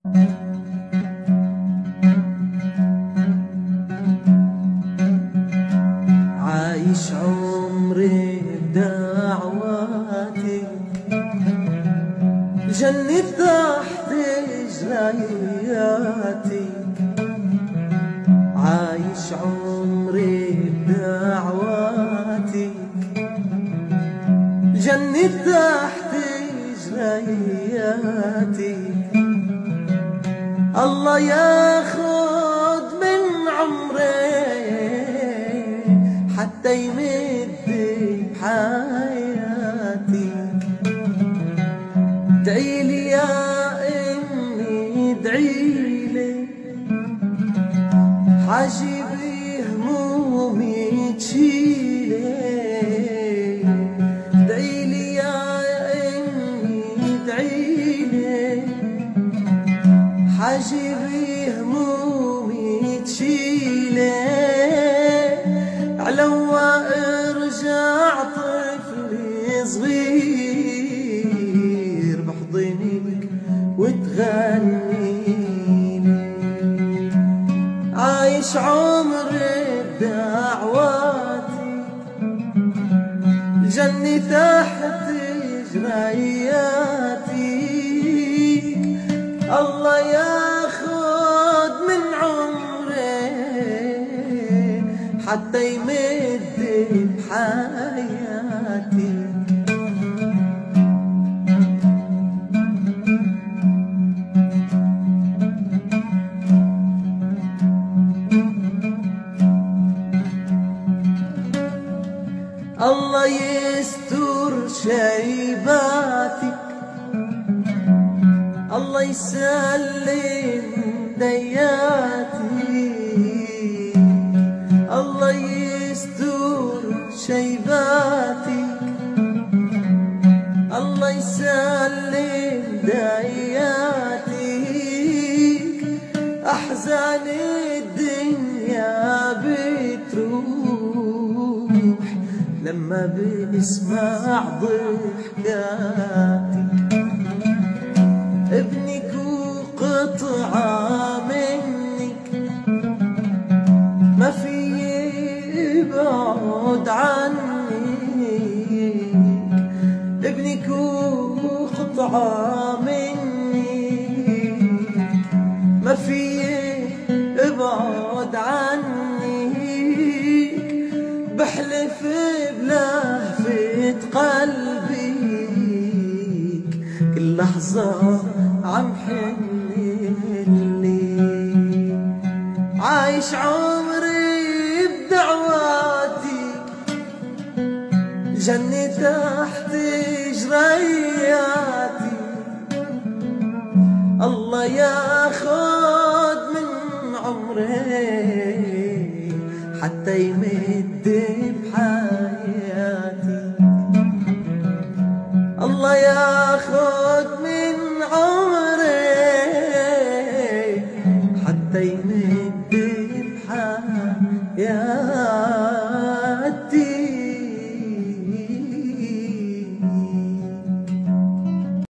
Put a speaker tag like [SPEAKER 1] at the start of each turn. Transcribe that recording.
[SPEAKER 1] عايش عمري بدعواتك، جنة تحت جرياتك. عايش عمري بدعواتك، جنة تحت جرياتك. الله ياخد من عمري حتى يمد بحياتك. ادعيلي يا امي ادعيلي، حاجب همومي تشيلي. ادعيلي يا امي ادعيلي، حاجب همومي تشيلي. علو ارجع طفلي صغير بحضنك وتغنيلي. عايش عمري بدعواتك، الجنة تحت جرياتك. الله ياخد من عمري حتى يمد بحياتك. الله يستر شيباتك، الله يسلم دياتي. الله يستر شيباتك، الله يسلم دياتك. أحزان الدنيا بتروح لما بسمع ضحكاتك. ابنك وقطعة منك ما في يبعد عنك. ابنك وقطعة منك ما في يبعد عنك. بحلف بلهفة قلبك كل لحظة عم حنلي. عايش عمري بدعواتك، جنة تحت جرياتك. الله ياخد من عمري حتى يمد بحياتي. الله ياخد من عمري حتى يمد بحياتي.